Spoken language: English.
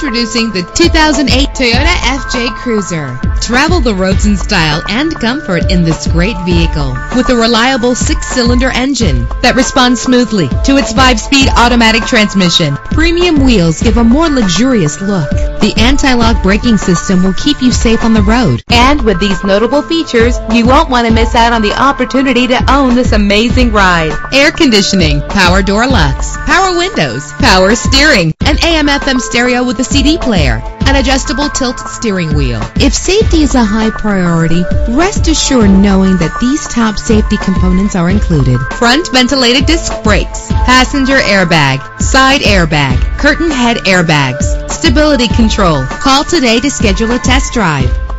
Introducing the 2008 Toyota FJ Cruiser. Travel the roads in style and comfort in this great vehicle with a reliable 6-cylinder engine that responds smoothly to its 5-speed automatic transmission. Premium wheels give a more luxurious look. The anti-lock braking system will keep you safe on the road. And with these notable features, you won't want to miss out on the opportunity to own this amazing ride. Air conditioning, power door locks, power windows, power steering, an AM/FM stereo with a CD player, an adjustable tilt steering wheel. If safety is a high priority, rest assured knowing that these top safety components are included. Front ventilated disc brakes, passenger airbag, side airbag, curtain head airbags, stability control. Call today to schedule a test drive.